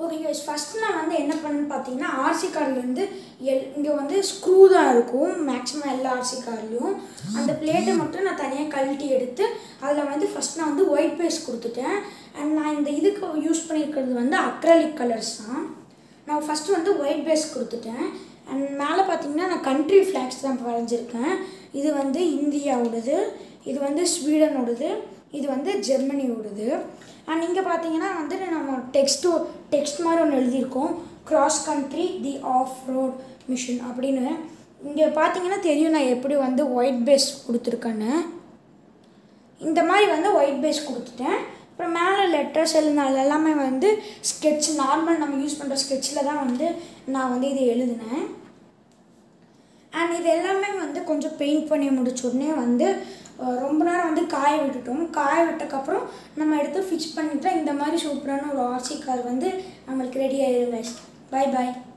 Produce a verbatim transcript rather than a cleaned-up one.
Okay guys, first நான் வந்து என்ன பண்ணேன்னு பார்த்தீங்கன்னா, ஆர்சி கார்ட்லேருந்து எல் இங்கே வந்து ஸ்க்ரூ தான் இருக்கும் மேக்ஸிமம் எல்லா ஆர்சி கார்ட்லேயும். அந்த பிளேட்டை மட்டும் நான் தனியாக கழட்டி எடுத்து அதில் வந்து ஃபஸ்ட் நான் வந்து ஒயிட் பேஸ் கொடுத்துட்டேன். அண்ட் நான் இந்த இதுக்கு யூஸ் பண்ணியிருக்கிறது வந்து அக்ரலிக் கலர்ஸ் தான். நான் ஃபஸ்ட்டு வந்து ஒயிட் பேஸ் கொடுத்துட்டேன். அண்ட் மேலே பார்த்தீங்கன்னா நான் கண்ட்ரி ஃப்ளாக்ஸ் தான் வரைஞ்சிருக்கேன். இது வந்து இந்தியாவோடது, இது வந்து ஸ்வீடனோடது, இது வந்து ஜெர்மனியோடது. அண்ட் இங்கே பார்த்தீங்கன்னா வந்து நம்ம டெக்ஸ்ட்டு டெக்ஸ்ட் மாதிரி ஒன்று எழுதியிருக்கோம், cross country the off road machine அப்படின்னு. இங்கே பார்த்தீங்கன்னா தெரியும் நான் எப்படி வந்து ஒயிட் பேஸ் கொடுத்துருக்கேன்னு. இந்த மாதிரி வந்து ஒயிட் பேஸ் கொடுத்துட்டேன். அப்புறம் மேலே லெட்டர்ஸ் எழுதினால எல்லாமே வந்து ஸ்கெட்ச், நார்மல் நம்ம யூஸ் பண்ணுற ஸ்கெட்சில் தான் வந்து நான் வந்து இதை எழுதினேன். அண்ட் இது எல்லாமே வந்து கொஞ்சம் பெயிண்ட் பண்ணி முடிச்ச உடனே வந்து ரொம்ப நேரம் வந்து காய விட்டுட்டோம். காய விட்டக்கப்புறம் நம்ம எடுத்து ஃபிக்ஸ் பண்ணிவிட்டு இந்த மாதிரி சூப்பரான ஒரு ஆர்சி கார் வந்து நம்மளுக்கு ரெடி ஆகிடும் கைஸ். Bye bye.